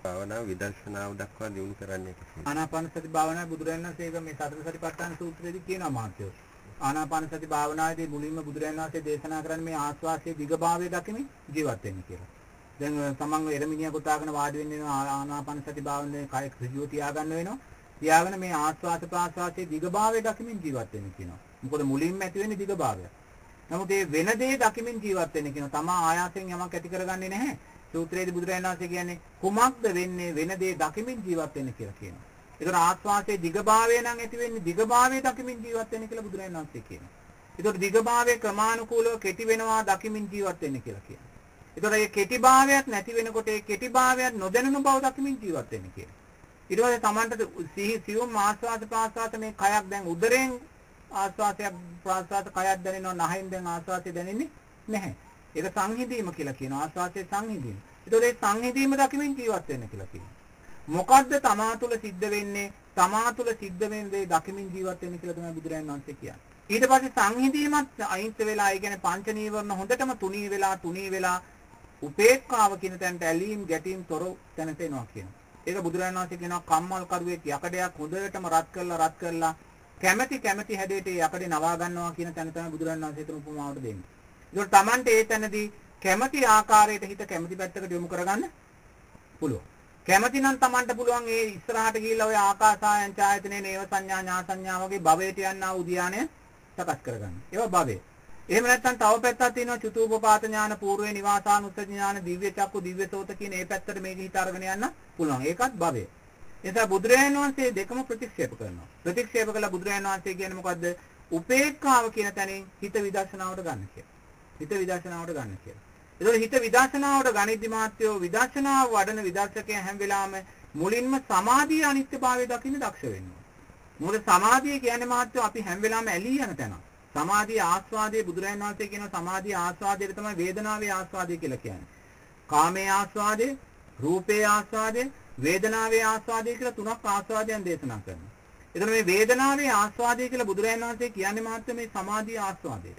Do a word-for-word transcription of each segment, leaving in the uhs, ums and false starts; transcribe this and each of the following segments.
භාවනාව විදර්ශනාව දක්වා දියුණු කරන්නේ කෙසේද? ආනාපාන සති භාවනාව බුදුරජාණන් වහන්සේ ඒක මේ සතර සතිපට්ඨාන සූත්‍රයේදී කියනවා මහත්යෝ. ආනාපාන සති භාවනාවේදී මුලින්ම බුදුරජාණන් වහන්සේ දේශනා කරන්නේ මේ ආස්වාසයේ දිගභාවය දකිමින් ජීවත් වෙන්න කියලා. දැන් තමන්ව එරමිනිය ගොතාගෙන වාඩි වෙන්න වෙනවා ආනාපාන සති භාවනාවේ කය ඍජුව තියාගන්න වෙනවා. තියාගෙන මේ ආස්වාස ප්‍රාස්වාසයේ දිගභාවය දකිමින් ජීවත් වෙන්න කියනවා. මොකද මුලින්ම ඇති වෙන්නේ දිගභාවය. නමුත් මේ වෙන දේ දකිමින් ජීවත් වෙන්න කියනවා. තමා ආයාසයෙන් යමක් ඇති කරගන්නේ නැහැ. සූත්‍රයේදී බුදුරජාණන් වහන්සේ කියන්නේ කුමක්ද වෙන්නේ වෙන දේ දකිමින් ජීවත් වෙන්න කියලා කියනවා. ඒතර ආස්වාසයේ දිගභාවය නම් ඇති වෙන්නේ දිගභාවය දකිමින් ජීවත් වෙන්න කියලා බුදුරජාණන් වහන්සේ කියනවා. ඒතර දිගභාවය ක්‍රමානුකූලව කෙටි වෙනවා දකිමින් ජීවත් වෙන්න කියලා කියනවා. ඒතර මේ කෙටිභාවයක් නැති වෙනකොට ඒ කෙටිභාවයක් නොදැනුණු බව දකිමින් ජීවත් වෙන්න කියනවා. ඊට පස්සේ Tamanට සිහි සියුම් ආස්වාද ප්‍රාස්වාද මේ කයක් දැන් උදරයෙන් ආස්වාදයක් ප්‍රාස්වාද කයක් දැනෙනවා නහයෙන් දැන් ආස්වාදය දැනෙන්නේ නැහැ. ඒක සංහිඳීම කියලා කියනවා ආස්වාදයේ සංහිඳීම. ඒතකොට ඒ සංහිඳීම දකිමින් ජීවත් වෙන්න කියලා කියනවා. මොකද්ද තමා තුළ සිද්ධ වෙන්නේ? තමා තුළ සිද්ධ වෙන දේ දකිමින් ජීවත් වෙන්න කියලා තමයි බුදුරජාණන් වහන්සේ කියන්නේ. ඊට පස්සේ සංහිඳීමත් අයින්ත වෙලා ඒ කියන්නේ පංච නීවරණ හොඳටම තුනී වෙලා තුනී වෙලා උපේක්ඛාව කියන තැනට ඇලීම් ගැටීම් තොර තැනට එනවා කියනවා. ඒක බුදුරජාණන් වහන්සේ කියනවා කම්මල් කරුවෙක් යකඩයක් හොඳටම රත් කරලා රත් කරලා කැමැති කැමැති හැඩයට යකඩේ නවා ගන්නවා කියන තැන තමයි බුදුරජාණන් වහන්සේ තුන් උපමාවට දෙන්නේ. ඒකට Tamante ඒ තැනදී කැමැති ආකාරයට හිත කැමැති පැත්තකට යොමු කරගන්න පුළුවන්. කැමැති නම් Tamante පුළුවන් ඒ ඉස්සරහට ගිහිල්ලා ඔය ආකාසායන් ඡායතනේ නේව සංඥා ඥා සංඥා වගේ භවයට යන්නා වූ ධානය සකස් කරගන්න. ඒවා භවය. එහෙම නැත්නම් තව පැත්තක් තියෙනවා චතුූපපාත ඥාන, పూర్වේ නිවාසානුස්සති ඥාන, දිව්‍ය චක්කු, දිව්‍ය සෝත කියන මේ පැත්තට මේක හිත අරගෙන යන්න පුළුවන්. ඒකත් භවය. එතන බුදුරජාණන් වහන්සේ දෙකම ප්‍රතික්ෂේප කරනවා. ප්‍රතික්ෂේප කළා බුදුරජාණන් වහන්සේ කියන්නේ මොකද්ද? උපේක්ඛාව කියන තැනින් හිත විදර්ශනාවට ගන්න කියලා. හිත විදර්ශනාවට ගන්න කියලා. ඒතකොට හිත විදර්ශනාවට ගනිද්දි මාත්‍යෝ විදර්ශනාව වඩන විදර්ශකයා හැම වෙලාවෙම මුලින්ම සමාධිය අනිත්‍යභාවය දකින්න දක්ෂ වෙන්න ඕනේ. මොකද සමාධිය කියන්නේ මාත්‍යෝ අපි හැම වෙලාවෙම ඇලී යන තැන. සමාධිය ආස්වාදයේ බුදුරජාණන් වහන්සේ කියන සමාධිය ආස්වාදයට තමයි වේදනාවේ ආස්වාදය කියලා කියන්නේ. කාමයේ ආස්වාදය, රූපයේ ආස්වාදය, වේදනාවේ ආස්වාදය කියලා තුනක් ආස්වාදයන් දේශනා කරනවා. එතන මේ වේදනාවේ ආස්වාදය කියලා බුදුරජාණන් වහන්සේ කියන්නේ මාත්‍ය මේ සමාධිය ආස්වාදයට.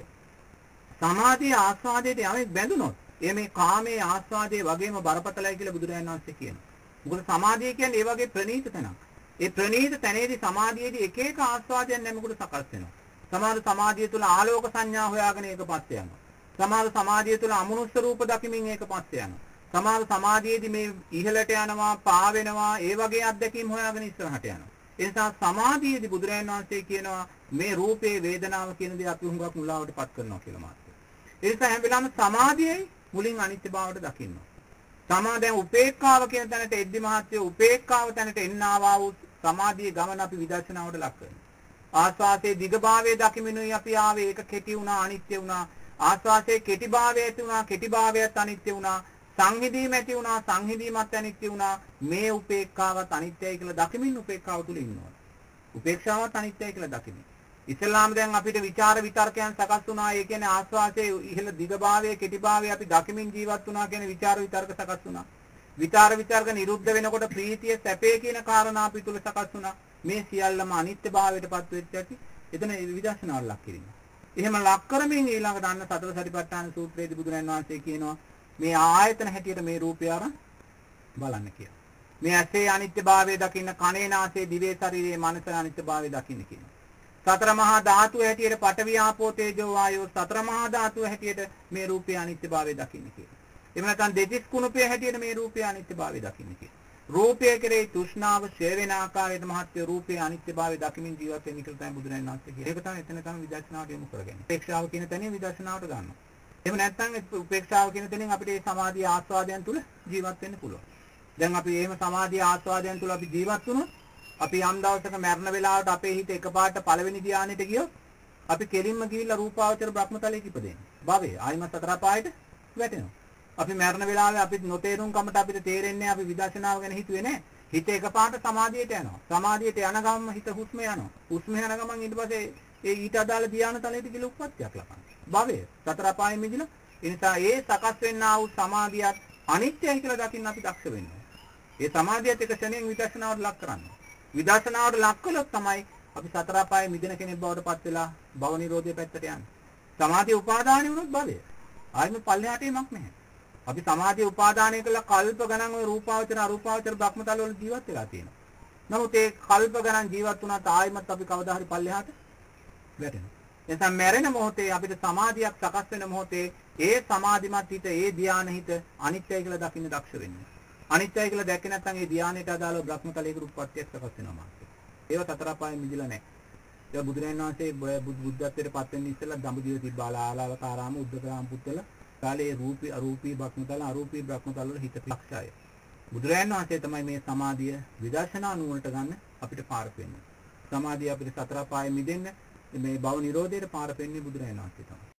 සමාධිය ආස්වාදයට යමෙක් බැඳුනොත් එය මේ කාමයේ ආස්වාදයේ වගේම බරපතලයි කියලා බුදුරජාණන් වහන්සේ කියනවා. මොකද සමාධිය කියන්නේ ඒ වගේ ප්‍රණීත තැනක්. ඒ ප්‍රණීත තැනේදී සමාධියේදී එක එක ආස්වාදයන් නැමෙකුට සකස් වෙනවා. සමහර සමාධිය තුළ ආලෝක සංඥා හොයාගෙන ඒකපත් යනවා. සමහර සමාධිය තුළ අමනුෂ්‍ය රූප දකිමින් ඒකපත් යනවා. සමහර සමාධියේදී මේ ඉහළට යනවා, පා වෙනවා, ඒ වගේ අත්දැකීම් හොයාගෙන ඉස්සරහට යනවා. ඒ නිසා සමාධියේදී බුදුරජාණන් වහන්සේ කියනවා මේ රූපේ වේදනාව කියන දේ අපි හුඟක් මුලාවටපත් කරනවා කියලා මාත්‍ය. ඒ නිසා හැම වෙලාවෙම සමාධියයි මුලින් අනිත්‍යභාවයට දකින්න. තමා දැන් උපේක්ඛාව කියන තැනට එද්දි මහත්ය උපේක්ඛාව තැනට එන්නාවා වූ සමාධියේ ගමන අපි විදර්ශනාවට ලක් කරනවා. ආස්වාසේ දිගභාවයේ දකිමිනුයි අපි ආවේ ඒක කෙටි වුණා අනිත්‍ය වුණා. ආස්වාසේ කෙටිභාවය ඇති වුණා කෙටිභාවයත් අනිත්‍ය වුණා. සංහිඳීම ඇති වුණා සංහිඳීමත් අනිත්‍ය වුණා. මේ උපේක්ඛාවත් අනිත්‍යයි කියලා දකිමින් උපේක්ඛාව තුල ඉන්නවා. උපේක්ෂාවත් අනිත්‍යයි කියලා දකිමින්. ඉස්ලාම දැන් අපිට විචාර විතර්කයන් සකස් වුණා. ඒ කියන්නේ ආස්වාසේ ඉහළ දිගභාවයේ කෙටිභාවයේ අපි දකිමින් ජීවත් වුණා කියන විචාර විතර්ක සකස් වුණා. විචාර විතර්ක නිරුද්ධ වෙනකොට ප්‍රීතිය සැපේ කියන කාරණා අපි තුල සකස් වුණා. මේ සියල්ලම අනිත්‍යභාවයටපත් වෙච්ච ඇති එතන විදර්ශනාවට ලක් කිරීම. එහෙම ලක් කරමින් ඊළඟට අන්න සතර සතිපට්ඨාන සූත්‍රයේදී බුදුරජාණන් වහන්සේ කියනවා මේ ආයතන හැටියට මේ රූපය අරන් බලන්න කියලා. මේ ඇසේ අනිත්‍යභාවය දකින්න, කනේ නාසයේ දිවේ ශරීරයේ මනස අනිත්‍යභාවය දකින්න කියනවා. සතර මහා ධාතු හැටියට පඨවි ආපෝ තේජෝ වායෝ සතර මහා ධාතු හැටියට මේ රූපය අනිත්‍යභාවය දකින්න කියනවා. එහෙම නැත්නම් දෙතිස් කුණුපය හැටියට මේ රූපය අනිත්‍යභාවය දකින්න කියනවා. රූපය කෙරෙහි තෘෂ්ණාව ඡය වෙන ආකාරයට මහත්ය රූපයේ අනිත්‍යභාවය දකිමින් ජීවත් වෙන්න කියලා තමයි බුදුරජාණන් වහන්සේ කියන්නේ. ඒක තමයි එතන තමයි විදර්ශනාවට යොමු කරගන්නේ. උපේක්ෂාව කියන තැනින් විදර්ශනාවට ගන්නවා. එහෙම නැත්නම් උපේක්ෂාව කියන තැනින් අපිට මේ සමාධිය ආස්වාදයන් තුල ජීවත් වෙන්න පුළුවන්. දැන් අපි එහෙම සමාධිය ආස්වාදයන් තුල අපි ජීවත් වුණොත් අපි යම් දවසක මරණ වේලාවට අපේ හිත එකපාරට පළවෙනි ධානයට ගියොත් අපි කෙලින්ම ගිහිල්ලා රූපාවචර බ්‍රහ්මතලයේ ඉපදෙන්නේ. භවයේ ආයිම සතර පායට වැටෙනවා. අපි මරණ වෙලාවේ අපි නොතේරුම් කමට අපිට තේරෙන්නේ අපි විදර්ශනාව ගැන හිතුවේ නැහැ. හිත එකපාරට සමාධියට යනවා. සමාධියට යන ගමන් හිත හුස්ම යනවා. හුස්ම යන ගමන් ඊට පස්සේ ඒ ඊට අදාළ ධානය තලයට ගිල උප්පත්තියක් ලබනවා. භවය සතර පායෙ මිදිලා ඒ නිසා ඒ සකස් වෙන්නා වූ සමාධියත් අනිත්‍යයි කියලා දකින්න අපි දක්ෂ වෙන්න ඕනේ. ඒ සමාධියත් එක ක්ෂණයෙන් විදර්ශනාවට ලක් කරන්න. විදර්ශනාවට ලක් කළොත් තමයි අපි සතර පායෙ මිදෙන කෙනෙක් බවට පත් වෙලා භව නිරෝධයේ පැත්තට යන්නේ. සමාධිය උපාදානෙ වුණොත් භවය. ආයෙම පල්ලෙහාට එමක් නැහැ. අපි සමාධිය උපාදානය කළා කල්ප ගණන් ඔය රූපාවචර අරූපාවචර භ්‍රමතල වල ජීවත් වෙලා තියෙනවා. නමුත් ඒ කල්ප ගණන් ජීවත් වුණාට ආයිමත් අපි කවදා හරි පල්ලෙහාට වැටෙනවා. එතන මැරෙන මොහොතේ අපිට සමාධියක් සකස් වෙන මොහොතේ ඒ සමාධිමත් හිත ඒ ධානය හිත අනිත්‍යයි කියලා දකින්න දක්ෂ වෙන්නේ. අනිත්‍යයි කියලා දැක්කේ නැත්නම් ඒ ධානයට අදාළව භ්‍රමතලයේ රූපපත්‍යක් සකස් වෙනවා මාත්. ඒව සතර පායෙන් මිදිලා නැහැ. ඒක බුදුරජාණන් වහන්සේ බුද්ධත්වයට පත් වෙන්න ඉස්සෙල්ලා දඹදිව තිබ්බාලා ආලාවකාරාම උද්දකරාම පුත්තල කාලේ රූපී අරූපී භ්‍රමතල අරූපී භ්‍රමතල වල හිත පික්ෂාය. බුදුරජාණන් වහන්සේ තමයි මේ සමාධිය විදර්ශනා නුවණට ගන්න අපිට පාර පෙන්නේ. සමාධිය අපිට සතර පායෙන් මිදෙන්න මේ භව නිරෝධයට පාර පෙන්නේ බුදුරජාණන් වහන්සේ තමයි.